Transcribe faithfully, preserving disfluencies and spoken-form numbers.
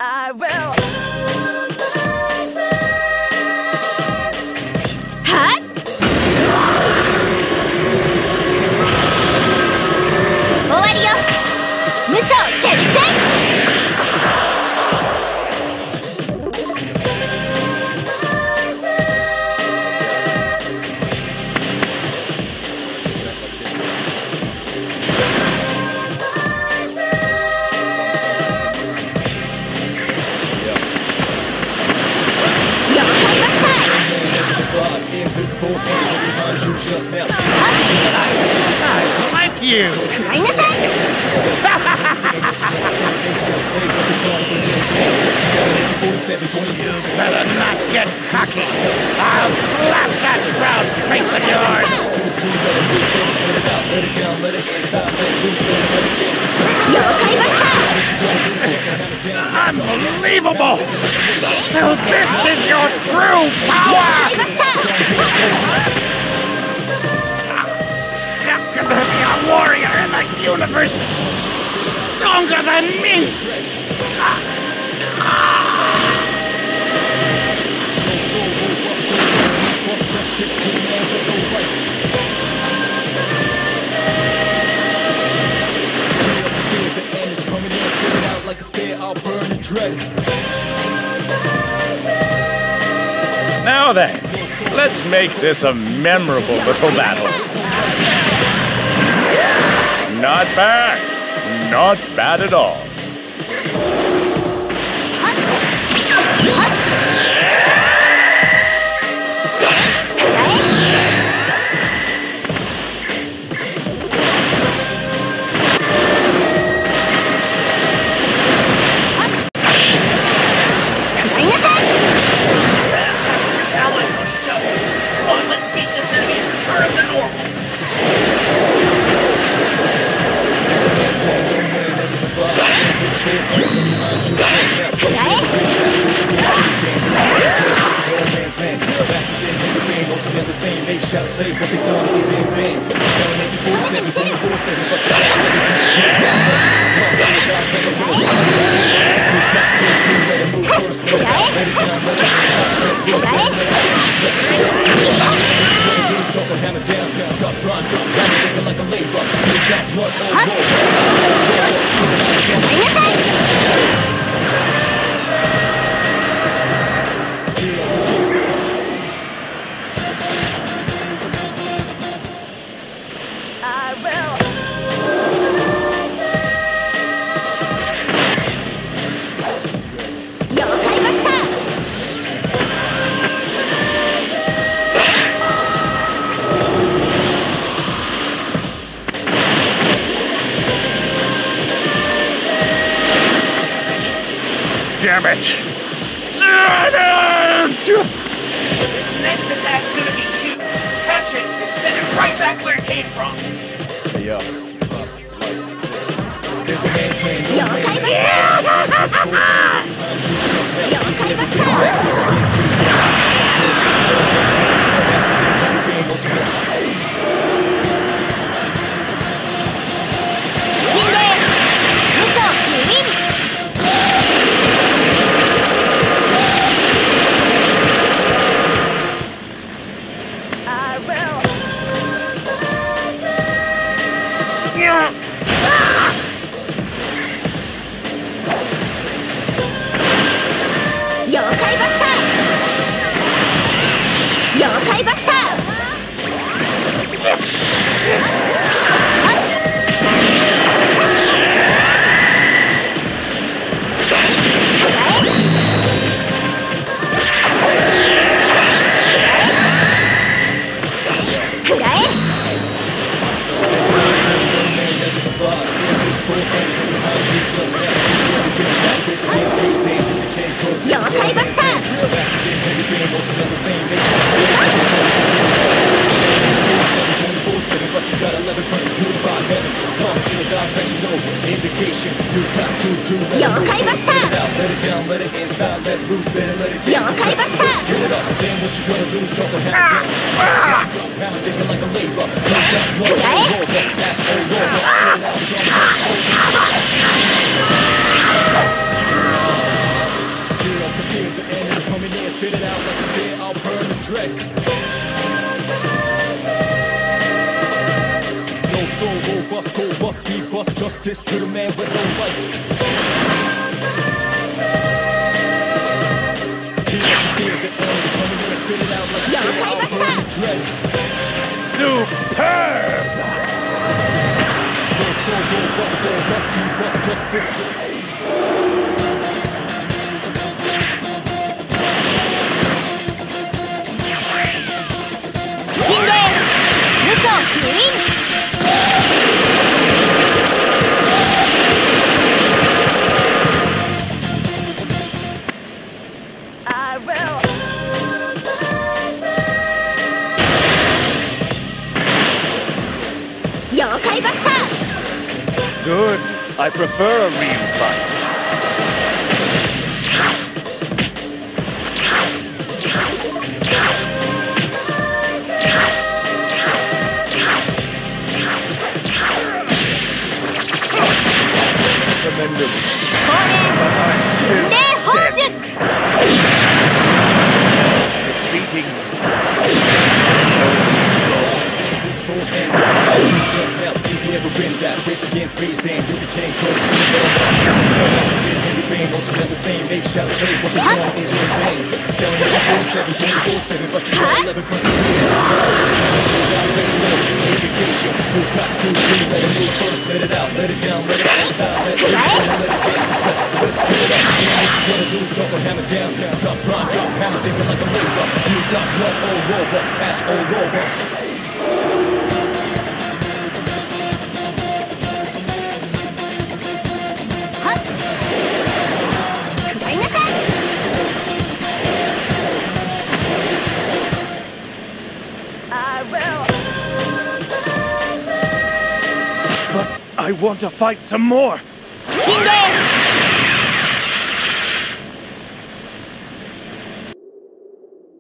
I will. Hot. Owario. Musou Tensei. I like you! You better not get cocky! I'll slap that proud face of yours! Unbelievable! So this is your true power! How can there be a warrior in the universe stronger than me? Now then, let's make this a memorable little battle. Not bad. Not bad at all. Damn it! This next attack's gonna be cute. Catch it and send it right back where it came from. Hey, yo. justice to the man with no life. Tear up the fear that else coming in and spit it out like a spit out burning dread. Superb! Your soul will bust, there must be bust justice. Good. I prefer a real fight. Tremendous. But I'm still dead. Defeating just now, if you ever been that race against base, then you became close to the world. Every pain, won't you understand? They shall stay what they want is in vain. Telling you four seven, four seven, but you got eleven points to do it. Who got two, three, let it move first, let it out, let it down, let it outside, let it down, let it take to press. Let's get it up. What you wanna do is drop a hammer down, down, drop, run, drop, hammer, take it like a labor. You got blood all over, ash all over. But I want to fight some more. Shinge!